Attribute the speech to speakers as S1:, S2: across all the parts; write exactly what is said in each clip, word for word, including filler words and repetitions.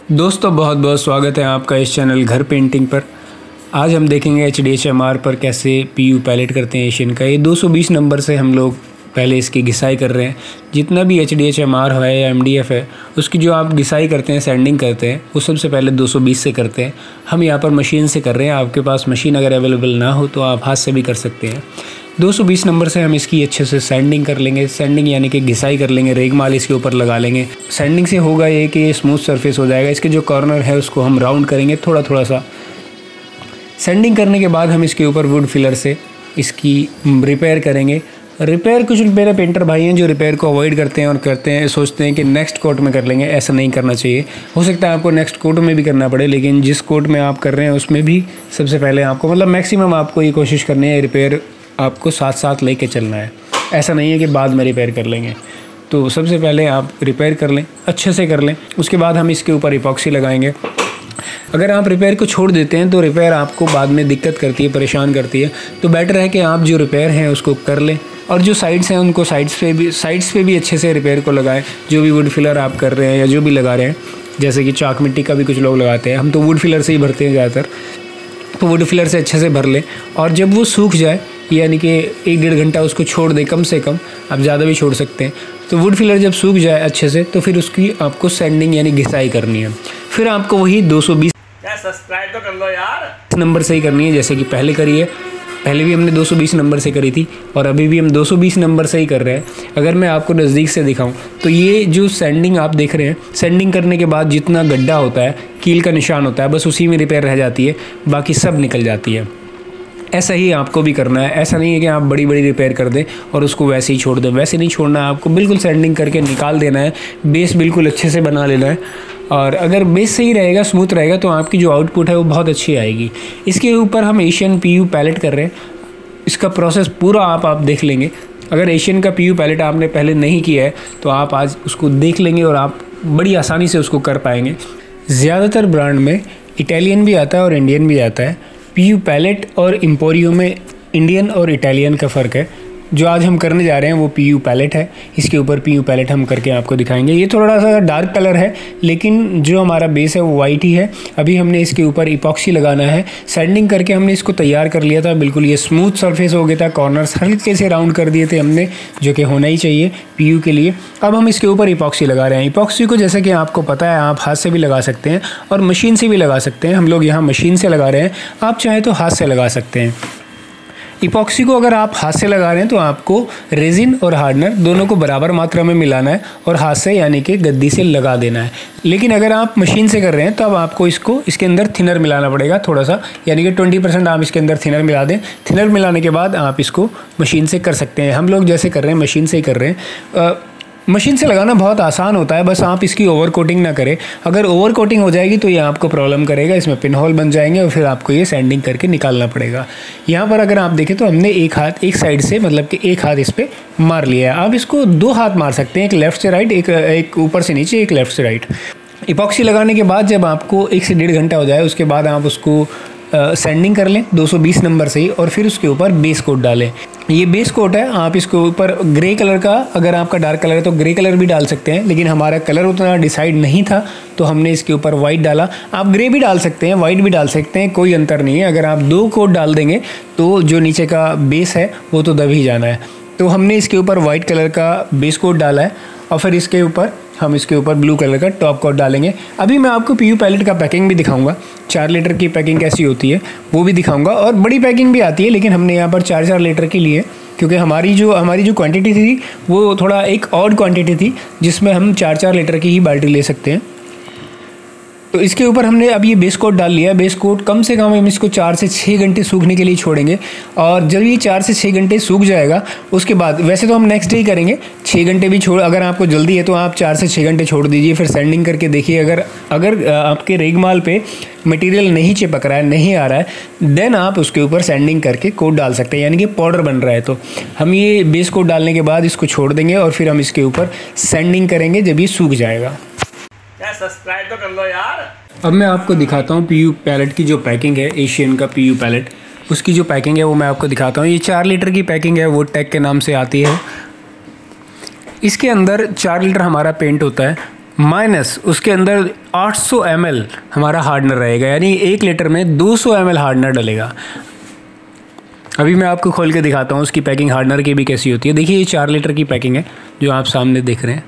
S1: दोस्तों बहुत बहुत स्वागत है आपका इस चैनल घर पेंटिंग पर। आज हम देखेंगे H D H M R पर कैसे पीयू पैलेट करते हैं एशियन का। ये दो सौ बीस नंबर से हम लोग पहले इसकी घिसाई कर रहे हैं। जितना भी H D H M R है या एम डी एफ है, उसकी जो आप घिसाई करते हैं, सैंडिंग करते हैं, वो सबसे पहले दो सौ बीस से करते हैं। हम यहाँ पर मशीन से कर रहे हैं। आपके पास मशीन अगर अवेलेबल ना हो तो आप हाथ से भी कर सकते हैं। दो सौ बीस नंबर से हम इसकी अच्छे से सैंडिंग कर लेंगे। सैंडिंग यानी कि घिसाई कर लेंगे, रेगमाल इसके ऊपर लगा लेंगे। सैंडिंग से होगा ये कि ये स्मूथ सरफेस हो जाएगा। इसके जो कॉर्नर है उसको हम राउंड करेंगे थोड़ा थोड़ा सा। सैंडिंग करने के बाद हम इसके ऊपर वुड फिलर से इसकी रिपेयर करेंगे। रिपेयर कुछ मेरे पेंटर भाई हैं जो रिपेयर को अवॉइड करते हैं और करते हैं सोचते हैं कि नेक्स्ट कोट में कर लेंगे। ऐसा नहीं करना चाहिए। हो सकता है आपको नेक्स्ट कोट में भी करना पड़े, लेकिन जिस कोट में आप कर रहे हैं उसमें भी सबसे पहले आपको मतलब मैक्सिमम आपको ये कोशिश करनी है, रिपेयर आपको साथ साथ लेके चलना है। ऐसा नहीं है कि बाद में रिपेयर कर लेंगे। तो सबसे पहले आप रिपेयर कर लें, अच्छे से कर लें। उसके बाद हम इसके ऊपर इपॉक्सी लगाएंगे। अगर आप रिपेयर को छोड़ देते हैं तो रिपेयर आपको बाद में दिक्कत करती है, परेशान करती है। तो बेटर है कि आप जो रिपेयर हैं उसको कर लें, और जो साइड्स हैं उनको साइड्स पे भी साइड्स पे भी अच्छे से रिपेयर को लगाएं। जो भी वुड फिलर आप कर रहे हैं या जो भी लगा रहे हैं, जैसे कि चाक मिट्टी का भी कुछ लोग लगाते हैं, हम तो वुड फिलर से ही भरते हैं ज़्यादातर। तो वुड फिलर से अच्छे से भर लें, और जब वो सूख जाए यानी कि एक डेढ़ घंटा उसको छोड़ दें कम से कम, आप ज़्यादा भी छोड़ सकते हैं। तो वुड फिलर जब सूख जाए अच्छे से तो फिर उसकी आपको सैंडिंग यानी घिसाई करनी है। फिर आपको वही दो सौ बीस
S2: सब्सक्राइब तो कर लो यार
S1: नंबर से ही करनी है, जैसे कि पहले करी है। पहले भी हमने दो सौ बीस नंबर से करी थी और अभी भी हम दो सौ बीस नंबर से ही कर रहे हैं। अगर मैं आपको नज़दीक से दिखाऊं तो ये जो सैंडिंग आप देख रहे हैं, सैंडिंग करने के बाद जितना गड्ढा होता है, कील का निशान होता है, बस उसी में रिपेयर रह जाती है, बाकी सब निकल जाती है। ऐसा ही आपको भी करना है। ऐसा नहीं है कि आप बड़ी बड़ी रिपेयर कर दें और उसको वैसे ही छोड़ दें। वैसे नहीं छोड़ना है, आपको बिल्कुल सैंडिंग करके निकाल देना है। बेस बिल्कुल अच्छे से बना लेना है, और अगर बेस सही रहेगा, स्मूथ रहेगा, तो आपकी जो आउटपुट है वो बहुत अच्छी आएगी। इसके ऊपर हम एशियन पीयू पैलेट कर रहे हैं। इसका प्रोसेस पूरा आप आप देख लेंगे। अगर एशियन का पीयू पैलेट आपने पहले नहीं किया है तो आप आज उसको देख लेंगे और आप बड़ी आसानी से उसको कर पाएंगे। ज़्यादातर ब्रांड में इटालियन भी आता है और इंडियन भी आता है। पीयू पैलेट और एम्पोरियो में इंडियन और इटालियन का फ़र्क है। जो आज हम करने जा रहे हैं वो पीयू पैलेट है। इसके ऊपर पीयू पैलेट हम करके आपको दिखाएंगे। ये थोड़ा सा डार्क कलर है, लेकिन जो हमारा बेस है वो वाइट ही है। अभी हमने इसके ऊपर इपॉक्सी लगाना है। सैंडिंग करके हमने इसको तैयार कर लिया था। बिल्कुल ये स्मूथ सरफेस हो गया था। कॉर्नर्स हल्के से राउंड कर दिए थे हमने, जो कि होना ही चाहिए पीयू के लिए। अब हम इसके ऊपर इपॉक्सी लगा रहे हैं। इपॉक्सी को जैसे कि आपको पता है, आप हाथ से भी लगा सकते हैं और मशीन से भी लगा सकते हैं। हम लोग यहाँ मशीन से लगा रहे हैं, आप चाहें तो हाथ से लगा सकते हैं। इपॉक्सी को अगर आप हाथ से लगा रहे हैं तो आपको रेजिन और हार्डनर दोनों को बराबर मात्रा में मिलाना है और हाथ से यानी कि गद्दी से लगा देना है। लेकिन अगर आप मशीन से कर रहे हैं तो अब आपको इसको इसके अंदर थिनर मिलाना पड़ेगा थोड़ा सा, यानी कि ट्वेंटी परसेंट आप इसके अंदर थिनर मिला दें। थिनर मिलाने के बाद आप इसको मशीन से कर सकते हैं। हम लोग जैसे कर रहे हैं मशीन से ही कर रहे हैं। मशीन से लगाना बहुत आसान होता है, बस आप इसकी ओवर कोटिंग ना करें। अगर ओवर कोटिंग हो जाएगी तो ये आपको प्रॉब्लम करेगा, इसमें पिन होल बन जाएंगे और फिर आपको ये सैंडिंग करके निकालना पड़ेगा। यहाँ पर अगर आप देखें तो हमने एक हाथ एक साइड से मतलब कि एक हाथ इस पर मार लिया है। आप इसको दो हाथ मार सकते हैं, एक लेफ़्ट से राइट, एक एक ऊपर से नीचे, एक लेफ़्ट से राइट। इपॉक्सी लगाने के बाद जब आपको एक से डेढ़ घंटा हो जाए उसके बाद आप उसको सैंडिंग कर लें दो सौ बीस नंबर से ही, और फिर उसके ऊपर बेस कोट डालें। ये बेस कोट है, आप इसके ऊपर ग्रे कलर का, अगर आपका डार्क कलर है तो ग्रे कलर भी डाल सकते हैं, लेकिन हमारा कलर उतना डिसाइड नहीं था तो हमने इसके ऊपर वाइट डाला। आप ग्रे भी डाल सकते हैं, वाइट भी डाल सकते हैं, कोई अंतर नहीं है। अगर आप दो कोट डाल देंगे तो जो नीचे का बेस है वो तो दब ही जाना है। तो हमने इसके ऊपर वाइट कलर का बेस कोट डाला है, और फिर इसके ऊपर हम इसके ऊपर ब्लू कलर का टॉप कोट डालेंगे। अभी मैं आपको पीयू पैलेट का पैकिंग भी दिखाऊंगा। चार लीटर की पैकिंग कैसी होती है वो भी दिखाऊंगा, और बड़ी पैकिंग भी आती है, लेकिन हमने यहाँ पर चार चार लीटर की ली है क्योंकि हमारी जो हमारी जो क्वांटिटी थी वो थोड़ा एक ऑड क्वांटिटी थी, जिसमें हम चार चार लीटर की ही बाल्टी ले सकते हैं। तो इसके ऊपर हमने अब ये बेस कोट डाल लिया है। बेस कोट कम से कम हम इसको चार से छः घंटे सूखने के लिए छोड़ेंगे, और जब ये चार से छः घंटे सूख जाएगा उसके बाद, वैसे तो हम नेक्स्ट डे ही करेंगे, छः घंटे भी छोड़, अगर आपको जल्दी है तो आप चार से छः घंटे छोड़ दीजिए। फिर सैंडिंग करके देखिए, अगर अगर आपके रेगमाल पे मटेरियल नहीं चिपक रहा है, नहीं आ रहा है, देन आप उसके ऊपर सैंडिंग करके कोट डाल सकते हैं, यानी कि पाउडर बन रहा है। तो हम ये बेस कोट डालने के बाद इसको छोड़ देंगे और फिर हम इसके ऊपर सैंडिंग करेंगे जब ये सूख जाएगा।
S2: सब्सक्राइब तो कर लो यार।
S1: अब मैं आपको दिखाता हूँ पीयू पैलेट की जो पैकिंग है, एशियन का पीयू पैलेट, उसकी जो पैकिंग है वो मैं आपको दिखाता हूँ। ये चार लीटर की पैकिंग है, वो टेक के नाम से आती है। इसके अंदर चार लीटर हमारा पेंट होता है। माइनस उसके अंदर आठ सौ एम एल हमारा हार्डनर रहेगा, यानी एक लीटर में दो सौ एम एल हार्डनर डलेगा। अभी मैं आपको खोल के दिखाता हूँ उसकी पैकिंग हार्डनर की भी कैसी होती है। देखिए ये चार लीटर की पैकिंग है जो आप सामने देख रहे हैं।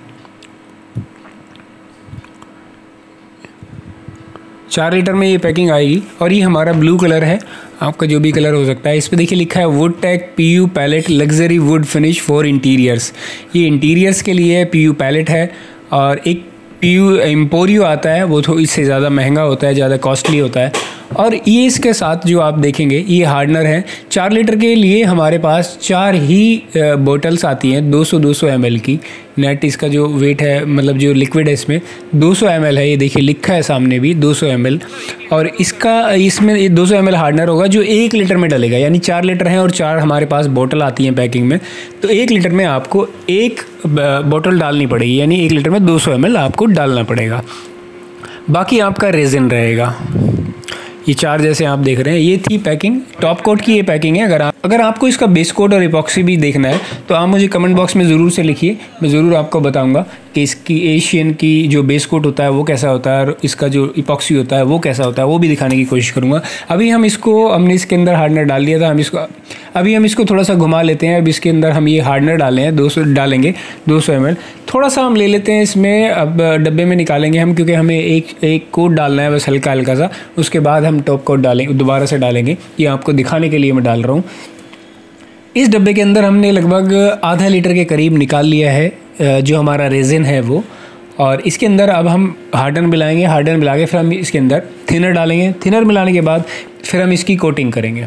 S1: चार लीटर में ये पैकिंग आएगी और ये हमारा ब्लू कलर है, आपका जो भी कलर हो सकता है। इस पे देखिए लिखा है wood tech P U pallet luxury wood finish for interiors. ये इंटीरियर्स के लिए पी यू पैलेट है। और एक पी यू एम्पोरियो आता है, वो तो इससे ज़्यादा महंगा होता है, ज़्यादा कॉस्टली होता है। और ये इसके साथ जो आप देखेंगे ये हार्डनर है। चार लीटर के लिए हमारे पास चार ही बोटल्स आती हैं दो सौ दो सौ एम एल की। नेट इसका जो वेट है, मतलब जो लिक्विड है इसमें दो सौ एम एल है। ये देखिए लिखा है सामने भी दो सौ एम एल। और इसका इसमें ये दो सौ एम एल हार्डनर होगा जो एक लीटर में डलेगा, यानी चार लीटर है और चार हमारे पास बोतल आती हैं पैकिंग में। तो एक लीटर में आपको एक बोतल डालनी पड़ेगी, यानी एक लीटर में दो सौ एम एल आपको डालना पड़ेगा। बाकी आपका रेजिन रहेगा। ये चार जैसे आप देख रहे हैं ये थी पैकिंग। टॉप कोट की ये पैकिंग है। अगर आप अगर आपको इसका बेस कोट और इपॉक्सी भी देखना है तो आप मुझे कमेंट बॉक्स में ज़रूर से लिखिए, मैं ज़रूर आपको बताऊंगा कि इसकी एशियन की जो बेस कोट होता है वो कैसा होता है और इसका जो इपॉक्सी होता है वो कैसा होता है, वो भी दिखाने की कोशिश करूँगा। अभी हम इसको हमने इसके अंदर हार्डनर डाल दिया था, हम इसको अभी हम इसको थोड़ा सा घुमा लेते हैं। अब इसके अंदर हम ये हार्डनर डालें हैं दो सौ डालेंगे दो सौ एम एल। थोड़ा सा हम ले लेते हैं इसमें, अब डब्बे में निकालेंगे हम, क्योंकि हमें एक एक कोट डालना है बस हल्का हल्का सा। उसके बाद हम टॉप कोट डालेंगे, दोबारा से डालेंगे। ये आपको दिखाने के लिए मैं डाल रहा हूँ। इस डब्बे के अंदर हमने लगभग आधा लीटर के करीब निकाल लिया है जो हमारा रेजिन है वो। और इसके अंदर अब हम हार्डनर मिलाएंगे। हार्डनर मिला के फिर हम इसके अंदर थिनर डालेंगे। थिनर मिलाने के बाद फिर हम इसकी कोटिंग करेंगे।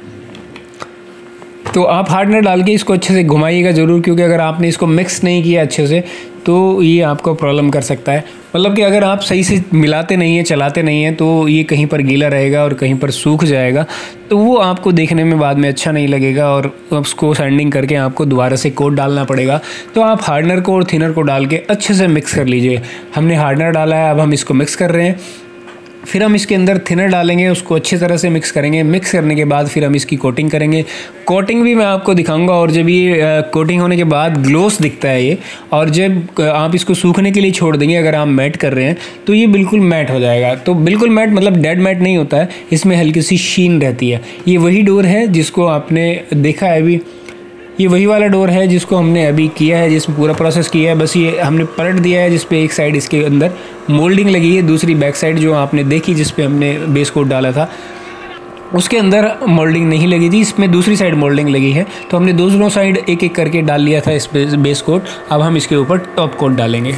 S1: तो आप हार्डनर डाल के इसको अच्छे से घुमाइएगा ज़रूर, क्योंकि अगर आपने इसको मिक्स नहीं किया अच्छे से तो ये आपको प्रॉब्लम कर सकता है। मतलब कि अगर आप सही से मिलाते नहीं हैं, चलाते नहीं हैं, तो ये कहीं पर गीला रहेगा और कहीं पर सूख जाएगा, तो वो आपको देखने में बाद में अच्छा नहीं लगेगा और उसको सैंडिंग करके आपको दोबारा से कोट डालना पड़ेगा। तो आप हार्डनर को और थिनर को डाल के अच्छे से मिक्स कर लीजिए। हमने हार्डनर डाला है, अब हम इसको मिक्स कर रहे हैं। फिर हम इसके अंदर थिनर डालेंगे, उसको अच्छी तरह से मिक्स करेंगे। मिक्स करने के बाद फिर हम इसकी कोटिंग करेंगे। कोटिंग भी मैं आपको दिखाऊंगा। और जब ये कोटिंग होने के बाद ग्लोस दिखता है ये, और जब आप इसको सूखने के लिए छोड़ देंगे, अगर आप मैट कर रहे हैं तो ये बिल्कुल मैट हो जाएगा। तो बिल्कुल मैट मतलब डेड मैट नहीं होता है, इसमें हल्की सी शीन रहती है। ये वही डोर है जिसको आपने देखा है अभी, ये वही वाला डोर है जिसको हमने अभी किया है, जिसमें पूरा प्रोसेस किया है। बस ये हमने पलट दिया है, जिस पे एक साइड इसके अंदर मोल्डिंग लगी है, दूसरी बैक साइड जो आपने देखी जिस पे हमने बेस कोट डाला था उसके अंदर मोल्डिंग नहीं लगी थी, इसमें दूसरी साइड मोल्डिंग लगी है। तो हमने दोनों साइड एक एक करके डाल लिया था इस बेस कोट। अब हम इसके ऊपर टॉप कोट डालेंगे।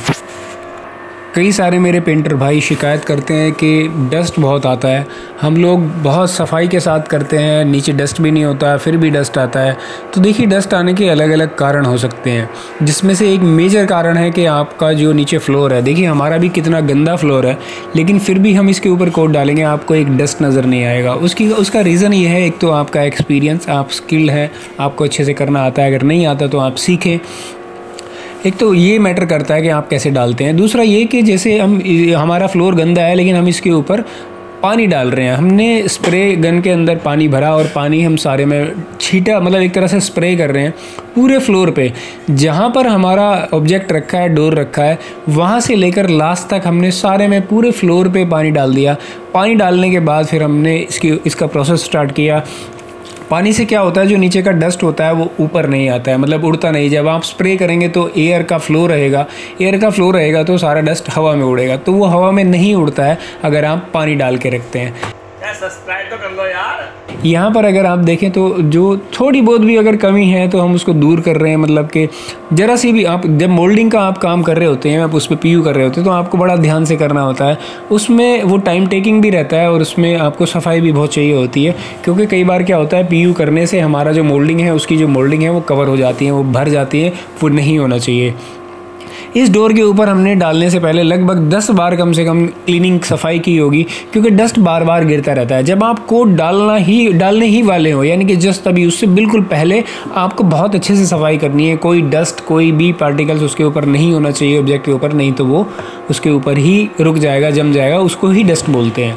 S1: कई सारे मेरे पेंटर भाई शिकायत करते हैं कि डस्ट बहुत आता है। हम लोग बहुत सफाई के साथ करते हैं, नीचे डस्ट भी नहीं होता फिर भी डस्ट आता है। तो देखिए डस्ट आने के अलग अलग कारण हो सकते हैं, जिसमें से एक मेजर कारण है कि आपका जो नीचे फ्लोर है, देखिए हमारा भी कितना गंदा फ्लोर है, लेकिन फिर भी हम इसके ऊपर कोट डालेंगे आपको एक डस्ट नज़र नहीं आएगा। उसकी उसका रीज़न ये है, एक तो आपका एक्सपीरियंस, आप स्किल्ड है, आपको अच्छे से करना आता है। अगर नहीं आता तो आप सीखें। एक तो ये मैटर करता है कि आप कैसे डालते हैं। दूसरा ये कि जैसे हम हमारा फ्लोर गंदा है लेकिन हम इसके ऊपर पानी डाल रहे हैं, हमने स्प्रे गन के अंदर पानी भरा और पानी हम सारे में छीटा, मतलब एक तरह से स्प्रे कर रहे हैं पूरे फ्लोर पे। जहाँ पर हमारा ऑब्जेक्ट रखा है, डोर रखा है, वहाँ से लेकर लास्ट तक हमने सारे में पूरे फ्लोर पे पानी डाल दिया। पानी डालने के बाद फिर हमने इसकी इसका प्रोसेस स्टार्ट किया। पानी से क्या होता है, जो नीचे का डस्ट होता है वो ऊपर नहीं आता है, मतलब उड़ता नहीं। जब आप स्प्रे करेंगे तो एयर का फ्लो रहेगा, एयर का फ्लो रहेगा तो सारा डस्ट हवा में उड़ेगा, तो वो हवा में नहीं उड़ता है अगर आप पानी डाल के रखते हैं।
S2: यार सब्सक्राइब तो कर लो यार।
S1: यहाँ पर अगर आप देखें तो जो थोड़ी बहुत भी अगर कमी है तो हम उसको दूर कर रहे हैं। मतलब कि ज़रा सी भी आप जब मोल्डिंग का आप काम कर रहे होते हैं, आप उस पर पीयू कर रहे होते हैं, तो आपको बड़ा ध्यान से करना होता है। उसमें वो टाइम टेकिंग भी रहता है और उसमें आपको सफाई भी बहुत चाहिए होती है, क्योंकि कई बार क्या होता है पीयू करने से हमारा जो मोल्डिंग है, उसकी जो मोल्डिंग है वो कवर हो जाती है, वो भर जाती है, वो नहीं होना चाहिए। इस डोर के ऊपर हमने डालने से पहले लगभग दस बार कम से कम क्लीनिंग सफाई की होगी, क्योंकि डस्ट बार बार गिरता रहता है। जब आप कोट डालना ही डालने ही वाले हो, यानी कि जस्ट तभी उससे बिल्कुल पहले आपको बहुत अच्छे से सफाई करनी है। कोई डस्ट, कोई भी पार्टिकल्स उसके ऊपर नहीं होना चाहिए, ऑब्जेक्ट के ऊपर, नहीं तो वो उसके ऊपर ही रुक जाएगा, जम जाएगा, उसको ही डस्ट बोलते हैं।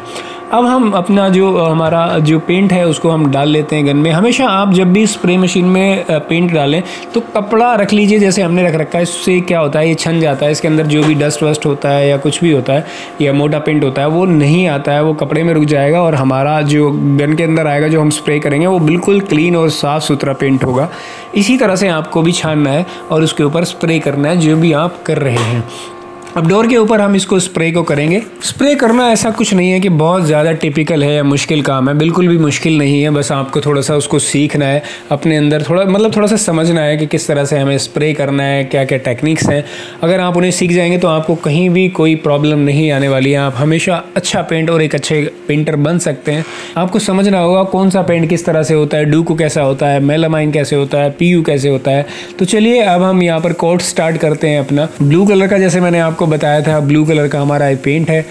S1: अब हम अपना जो हमारा जो पेंट है उसको हम डाल लेते हैं गन में। हमेशा आप जब भी स्प्रे मशीन में पेंट डालें तो कपड़ा रख लीजिए जैसे हमने रख रखा है। इससे क्या होता है, ये छन जाता है, इसके अंदर जो भी डस्ट वस्ट होता है या कुछ भी होता है या मोटा पेंट होता है वो नहीं आता है, वो कपड़े में रुक जाएगा और हमारा जो गन के अंदर आएगा जो हम स्प्रे करेंगे वो बिल्कुल क्लीन और साफ़ सुथरा पेंट होगा। इसी तरह से आपको भी छानना है और उसके ऊपर स्प्रे करना है जो भी आप कर रहे हैं। अब डोर के ऊपर हम इसको स्प्रे को करेंगे। स्प्रे करना ऐसा कुछ नहीं है कि बहुत ज़्यादा टिपिकल है या मुश्किल काम है, बिल्कुल भी मुश्किल नहीं है। बस आपको थोड़ा सा उसको सीखना है, अपने अंदर थोड़ा मतलब थोड़ा सा समझना है कि किस तरह से हमें स्प्रे करना है, क्या क्या टेक्निक्स हैं। अगर आप उन्हें सीख जाएंगे तो आपको कहीं भी कोई प्रॉब्लम नहीं आने वाली है। आप हमेशा अच्छा पेंट और एक अच्छे पेंटर बन सकते हैं। आपको समझना होगा कौन सा पेंट किस तरह से होता है, डूको कैसा होता है, मेलामाइन कैसे होता है, पी यू कैसे होता है। तो चलिए अब हम यहाँ पर कोट स्टार्ट करते हैं अपना। ब्लू कलर का जैसे मैंने आपको बताया था, ब्लू कलर का हमारा ये पेंट है।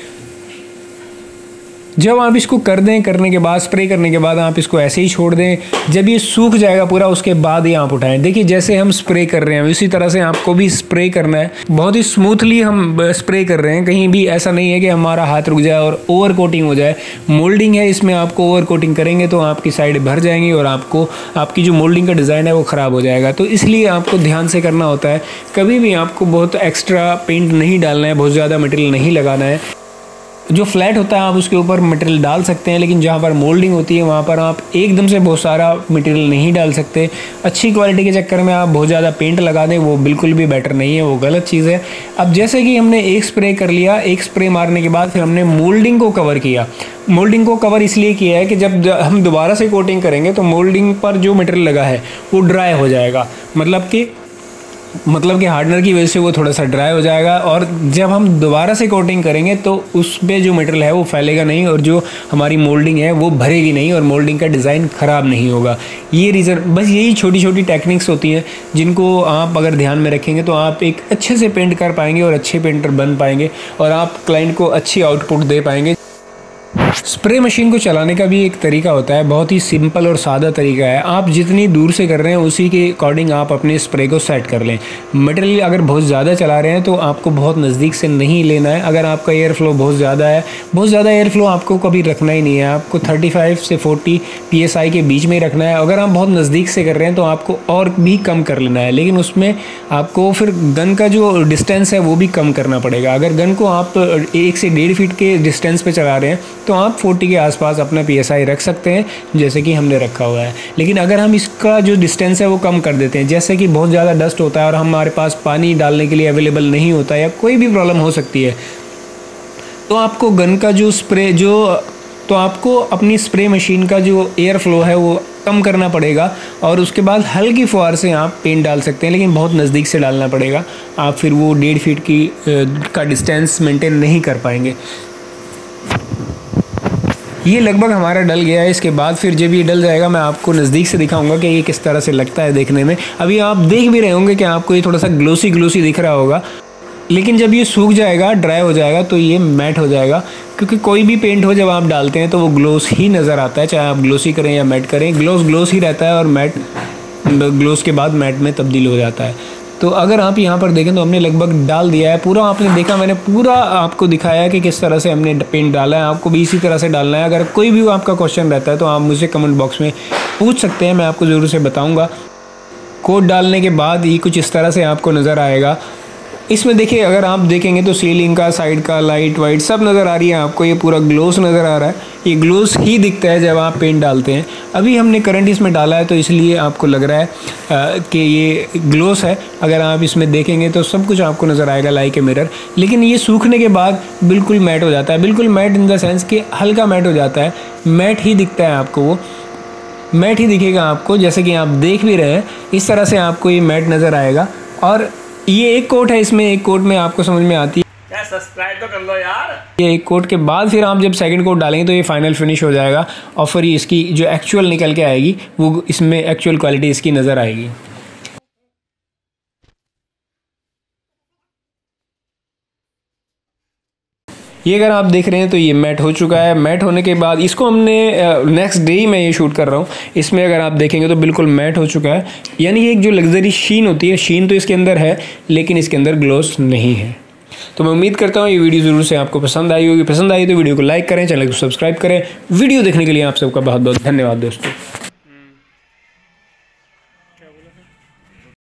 S1: जब आप इसको कर दें, करने के बाद स्प्रे करने के बाद आप इसको ऐसे ही छोड़ दें। जब ये सूख जाएगा पूरा उसके बाद ही आप उठाएं। देखिए जैसे हम स्प्रे कर रहे हैं इसी तरह से आपको भी स्प्रे करना है। बहुत ही स्मूथली हम स्प्रे कर रहे हैं, कहीं भी ऐसा नहीं है कि हमारा हाथ रुक जाए और ओवर कोटिंग हो जाए। मोल्डिंग है इसमें, आपको ओवर कोटिंग करेंगे तो आपकी साइड भर जाएंगी और आपको आपकी जो मोल्डिंग का डिज़ाइन है वो ख़राब हो जाएगा। तो इसलिए आपको ध्यान से करना होता है। कभी भी आपको बहुत एक्स्ट्रा पेंट नहीं डालना है, बहुत ज़्यादा मटेरियल नहीं लगाना है। जो फ्लैट होता है आप उसके ऊपर मटेरियल डाल सकते हैं, लेकिन जहाँ पर मोल्डिंग होती है वहाँ पर आप एकदम से बहुत सारा मटेरियल नहीं डाल सकते। अच्छी क्वालिटी के चक्कर में आप बहुत ज़्यादा पेंट लगा दें, वो बिल्कुल भी बेटर नहीं है, वो गलत चीज़ है। अब जैसे कि हमने एक स्प्रे कर लिया, एक स्प्रे मारने के बाद फिर हमने मोल्डिंग को कवर किया। मोल्डिंग को कवर इसलिए किया है कि जब हम दोबारा से कोटिंग करेंगे तो मोल्डिंग पर जो मटेरियल लगा है वो ड्राई हो जाएगा, मतलब कि मतलब कि हार्डनर की वजह से वो थोड़ा सा ड्राई हो जाएगा और जब हम दोबारा से कोटिंग करेंगे तो उस पे जो मटेरियल है वो फैलेगा नहीं और जो हमारी मोल्डिंग है वो भरेगी नहीं और मोल्डिंग का डिज़ाइन ख़राब नहीं होगा। ये रीज़न, बस यही छोटी छोटी टेक्निक्स होती हैं जिनको आप अगर ध्यान में रखेंगे तो आप एक अच्छे से पेंट कर पाएंगे और अच्छे पेंटर बन पाएंगे और आप क्लाइंट को अच्छी आउटपुट दे पाएंगे। स्प्रे मशीन को चलाने का भी एक तरीका होता है, बहुत ही सिंपल और सादा तरीका है। आप जितनी दूर से कर रहे हैं उसी के अकॉर्डिंग आप अपने स्प्रे को सेट कर लें। मटेरियल अगर बहुत ज़्यादा चला रहे हैं तो आपको बहुत नज़दीक से नहीं लेना है। अगर आपका एयर फ्लो बहुत ज़्यादा है, बहुत ज़्यादा एयर फ्लो आपको कभी रखना ही नहीं है, आपको पैंतीस से चालीस पी एस आई के बीच में ही रखना है। अगर आप बहुत नज़दीक से कर रहे हैं तो आपको और भी कम कर लेना है, लेकिन उसमें आपको फिर गन का जो डिस्टेंस है वो भी कम करना पड़ेगा। अगर गन को आप एक से डेढ़ फीट के डिस्टेंस पर चला रहे हैं तो आप चालीस के आसपास अपना पी एस आई रख सकते हैं जैसे कि हमने रखा हुआ है। लेकिन अगर हम इसका जो डिस्टेंस है वो कम कर देते हैं, जैसे कि बहुत ज़्यादा डस्ट होता है और हमारे पास पानी डालने के लिए अवेलेबल नहीं होता या कोई भी प्रॉब्लम हो सकती है, तो आपको गन का जो स्प्रे जो तो आपको अपनी स्प्रे मशीन का जो एयर फ्लो है वो कम करना पड़ेगा और उसके बाद हल्की फुहार से आप पेंट डाल सकते हैं, लेकिन बहुत नज़दीक से डालना पड़ेगा। आप फिर वो डेढ़ फीट की का डिस्टेंस मेंटेन नहीं कर पाएंगे। ये लगभग हमारा डल गया है। इसके बाद फिर जब ये डल जाएगा मैं आपको नज़दीक से दिखाऊंगा कि ये किस तरह से लगता है देखने में। अभी आप देख भी रहे होंगे कि आपको ये थोड़ा सा ग्लोसी ग्लोसी दिख रहा होगा, लेकिन जब ये सूख जाएगा, ड्राई हो जाएगा तो ये मैट हो जाएगा। क्योंकि कोई भी पेंट हो जब आप डालते हैं तो वो ग्लोस ही नज़र आता है, चाहे आप ग्लोसी करें या मैट करें, ग्लोस ग्लोस ही रहता है और मैट ग्लोस के बाद मैट में तब्दील हो जाता है। तो अगर आप यहाँ पर देखें तो हमने लगभग डाल दिया है पूरा। आपने देखा, मैंने पूरा आपको दिखाया कि किस तरह से हमने पेंट डाला है। आपको भी इसी तरह से डालना है। अगर कोई भी आपका क्वेश्चन रहता है तो आप मुझे कमेंट बॉक्स में पूछ सकते हैं, मैं आपको ज़रूर से बताऊँगा। कोट डालने के बाद ही कुछ इस तरह से आपको नज़र आएगा। इसमें देखिए, अगर आप देखेंगे तो सीलिंग का, साइड का, लाइट वाइट सब नज़र आ रही है आपको। ये पूरा ग्लोस नज़र आ रहा है। ये ग्लोस ही दिखता है जब आप पेंट डालते हैं। अभी हमने करंट इसमें डाला है तो इसलिए आपको लग रहा है आ, कि ये ग्लोस है। अगर आप इसमें देखेंगे तो सब कुछ आपको नज़र आएगा लाइक ए मिरर। लेकिन ये सूखने के बाद बिल्कुल मैट हो जाता है। बिल्कुल मैट इन द सेंस कि हल्का मैट हो जाता है। मैट ही दिखता है आपको, वो मैट ही दिखेगा आपको, जैसे कि आप देख भी रहे हैं। इस तरह से आपको ये मैट नज़र आएगा। और ये एक कोट है, इसमें एक कोट में आपको समझ में आती है।
S2: क्या सब्सक्राइब तो कर लो यार।
S1: ये एक कोट के बाद फिर आप जब सेकंड कोट डालेंगे तो ये फाइनल फिनिश हो जाएगा और फिर इसकी जो एक्चुअल निकल के आएगी वो इसमें एक्चुअल क्वालिटी इसकी नज़र आएगी। ये अगर आप देख रहे हैं तो ये मैट हो चुका है। मैट होने के बाद इसको हमने नेक्स्ट डे ही मैं ये शूट कर रहा हूँ। इसमें अगर आप देखेंगे तो बिल्कुल मैट हो चुका है। यानी ये एक जो लग्जरी शीन होती है, शीन तो इसके अंदर है लेकिन इसके अंदर ग्लोस नहीं है। तो मैं उम्मीद करता हूँ ये वीडियो ज़रूर से आपको पसंद आई होगी। पसंद आई तो वीडियो को लाइक करें, चैनल को सब्सक्राइब करें। वीडियो देखने के लिए आप सबका बहुत बहुत धन्यवाद दोस्तों।